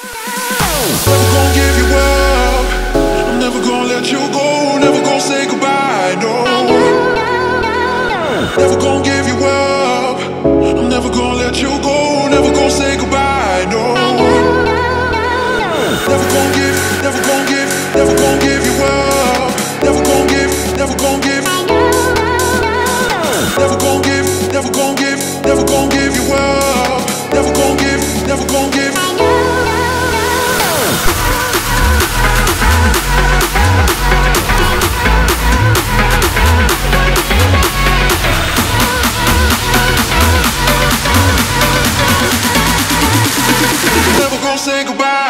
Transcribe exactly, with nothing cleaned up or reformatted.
Never gonna give you up. I'm never gonna let you go. Never gonna say goodbye, no. Never gonna give you up. I'm never gonna let you go. Never gonna say goodbye, no. Never gonna give, never gonna give, never gonna give you up. Never gonna give, never gonna give. Never gonna give, never gonna give, never gonna give you up. Never gonna give, never gonna give. Never gonna say goodbye.